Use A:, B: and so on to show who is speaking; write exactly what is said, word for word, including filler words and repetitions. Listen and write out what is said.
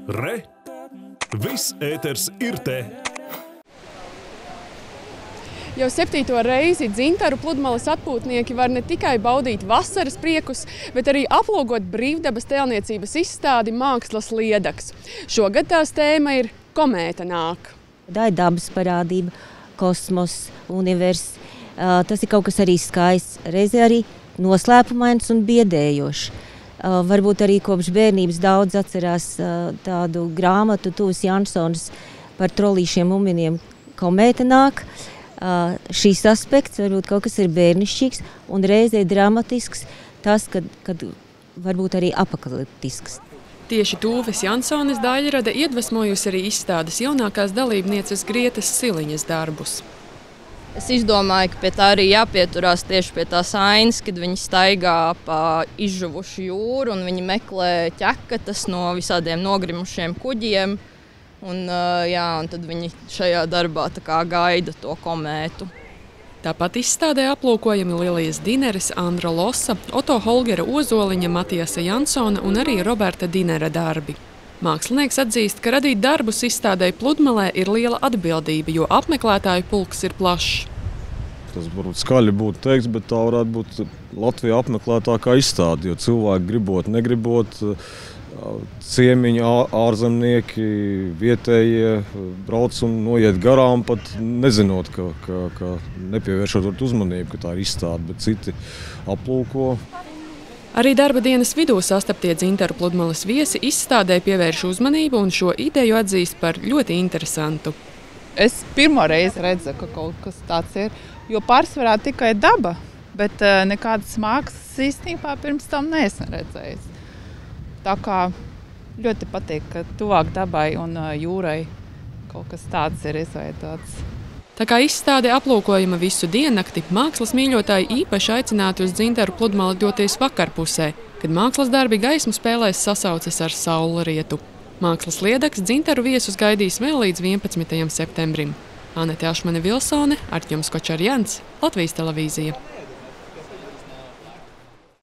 A: Re! Viss ēters ir te!
B: Jau septīto reizi Dzintaru pludmales atpūtnieki var ne tikai baudīt vasaras priekus, bet arī aplūkot brīvdabas tēlniecības izstādi Mākslas liedaks. Šogad tās tēma ir Komēta nāk.
C: Tā ir dabas parādība, kosmos, univers. Tas ir kaut kas arī skaists, reizē arī noslēpumains un biedējošs. Varbūt arī kopš bērnības daudz atcerās tādu grāmatu Tuvas Jansonas par trolīšiem uminiem Komēta nāk. Šīs aspekts varbūt kaut kas ir bērnišķīgs un reizē dramatisks, tas, kad, kad varbūt arī apokaliptisks.
B: Tieši Tūves Jansonas daļrada iedvesmojusi arī izstādes jaunākās dalībnieces Grietas Siliņas darbus.
D: Es izdomāju, ka pie tā arī jāpieturās tieši pie tās ainas, kad viņi staigā pa izžuvušu jūru un viņi meklē ķekatas no visādiem nogrimušiem kuģiem. Un, jā, un tad viņi šajā darbā tā kā gaida to komētu.
B: Tāpat izstādē aplūkojami Lilijas Dineres, Andra Losa, Oto Holgera Ozoliņa, Matiasa Jansona un arī Roberta Dinera darbi. Mākslinieks atzīst, ka radīt darbus izstādē pludmalē ir liela atbildība, jo apmeklētāju pulks ir plašs.
E: Tas varbūt skaļi būtu teiks, bet tā varētu būt Latvijā apmeklētākā izstāde, jo cilvēki gribot, negribot, ciemiņi, ārzemnieki, vietējie brauc un noiet garām, pat nezinot, ka, ka, ka nepievēršot uzmanību, ka tā ir izstāde, bet citi aplūko.
B: Arī darba dienas vidū sastaptie Dzintaru pludmales viesi izstādē pievērš uzmanību un šo ideju atzīst par ļoti interesantu.
F: Es pirmo reizi redzu, ka kaut kas tāds ir, jo pārsvarā tikai daba, bet nekādas mākslas īstenībā pirms tam neesmu redzējis. Tā kā ļoti patīk, ka tuvāk dabai un jūrai kaut kas tāds ir izveidots.
B: Tā kā izstāde aplūkojama visu diennakti, mākslas mīļotāji īpaši aicināti uz Dzintaru pludmali doties vakarpusē, kad mākslas darbi gaismu spēlēs sasauces ar saulrietu. Mākslas liedaks Dzintaru viesus gaidīs vēl līdz vienpadsmitajam septembrim. Anete Ašmane Vilsone, Artjoms Kočarjans, Latvijas televīzija.